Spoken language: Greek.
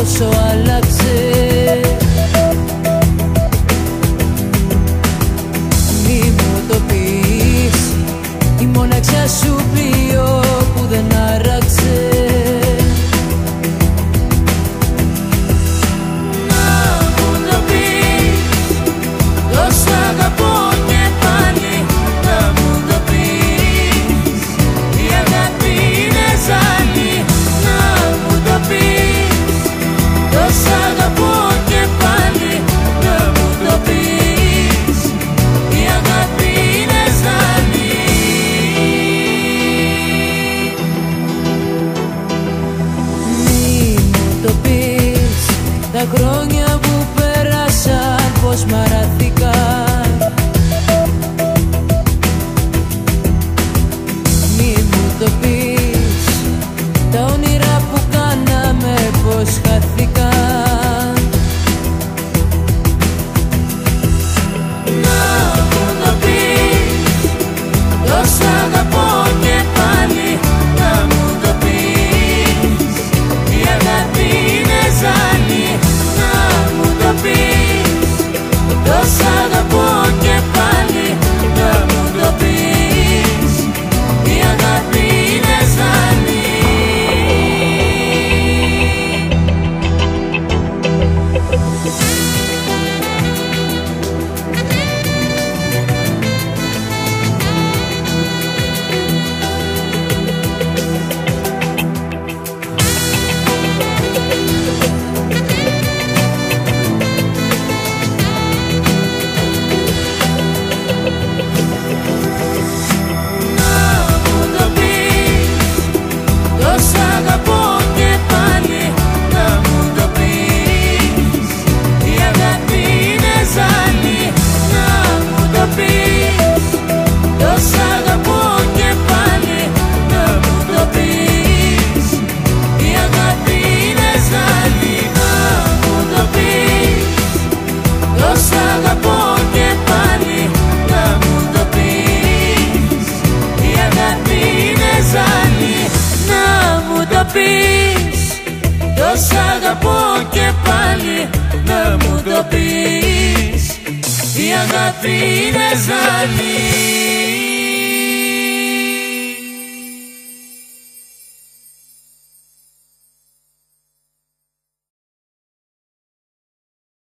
πόσο άλλαξε. Μη μου το πεις, η μοναξιά σου πλοίο που δεν άραξε. Τα χρόνια που πέρασαν πως μαραθήκαν. Μη μου το πεις, τα όνειρα που κάναμε πως χαθήκαν. Να μου το πεις, τόσο αγαπώ και πάλι. Να μου το πεις, η αγάπη είναι ζάλη. Να μου το πεις, τόσο αγαπώ και πάλι. Να μου το πεις, η αγάπη είναι ζάλη. Τόσο αγαπώ και πάλι. Να μου το πεις, η αγάπη είναι ζάλη.